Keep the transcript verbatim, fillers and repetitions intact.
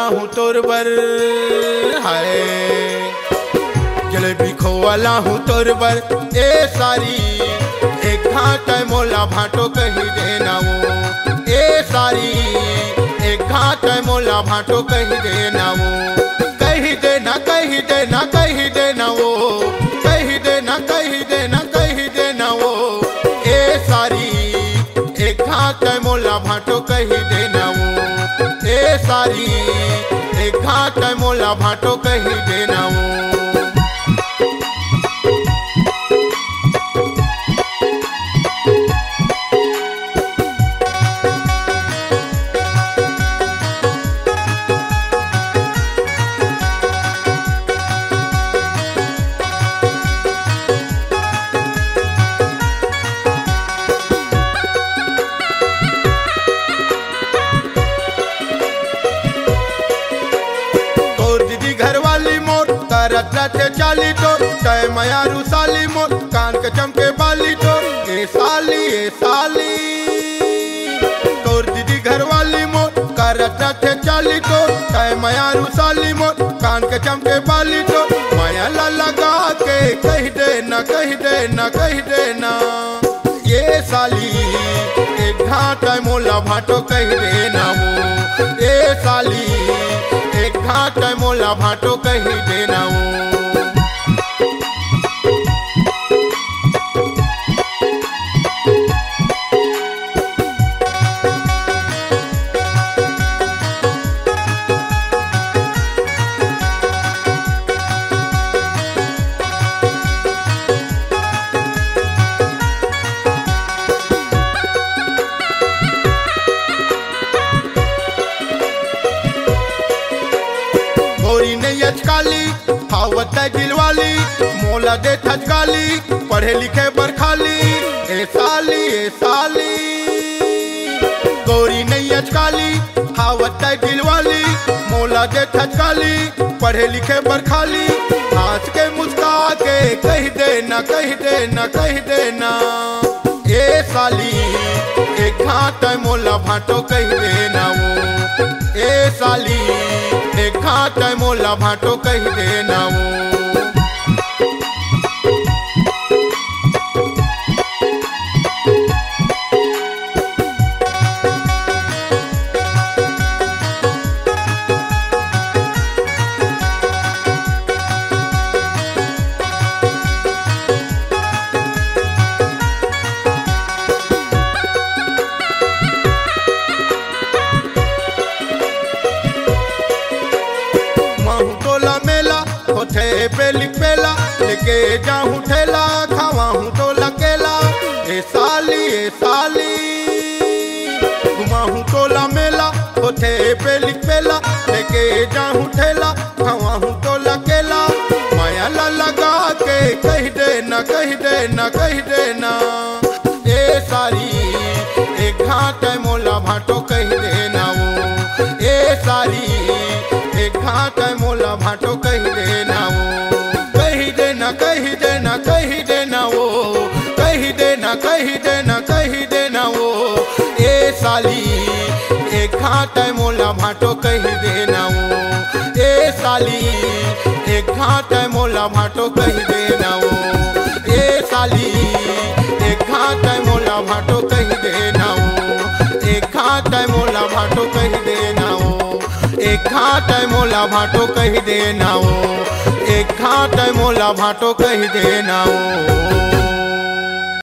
हूँ तोर बर, हाय जलेबी खोवाला हूँ तोर बर ए सारी, एक घाट मोला भाटो कही देना वो ए सारी, एक घाट मोला भाटो कही देना वो, कही देना कही देना कही देना वो, कही देना कही देना कही देना वो ए सारी, एक घाट मोला भाटो कही देना वो ए सारी, एक घाट मोला भाटो कही देना वो। रत्ते चाली तो तय मयारू साली मोर, कान के चमके बाली तो ए साली ए साली, तोर दीदी घर वाली मोर करत रत्ते चाली तो तय मयारू साली मोर, कान के चमके बाली तो माया ला लगा के कह देना कह देना कह देना ये साली, एक घाट मोला भाटो कह देना वो ए साली, एक घाट मोला भाटो कही देना वो। गोरी नहीं अचकाली हावत दिलवाली, मोला दे थचकाली, पढ़े लिखे पर खाली ए साली ए साली, गोरी नहीं अचकाली हावत दिलवाली, मोला दे थचकाली, पढ़े लिखे पर खाली, हंस के मुस्का के कह देना कह देना कह देना ए साली, एक घाट मोला भाटो कह देना वो ए साली, एक घाट मोला भाटो कही देना वो। होठे पे लिपेला लेके जाऊं ठेला, खावा हूँ तो लकेला ए साली ए साली, घुमा हूँ तो ला मेला, होठे पे लिपेला लेके जाऊं ठेला, खावा हूँ तो लकेला, माया ला लगा के कह देना कह देना कह देना ए सारी, एक घाट मोला भाटो कह देना वो ए सारी, एक घाट मोला भाटो कह देना वो, कही देना कही देना कही देना वो, कही देना कही देना कही देना वो ए साली, एक घाट मोला भाटो कह देना वो ए साली, एक घाट मोला भाटो कह देना वो ए साली, एक घाट मोला भाटो कह देना वो, एक घाट मोला भाटो कह देना वो, एक घाट मोला भाटो कही देना वो, एक घाट मोला भाटो कही देना वो।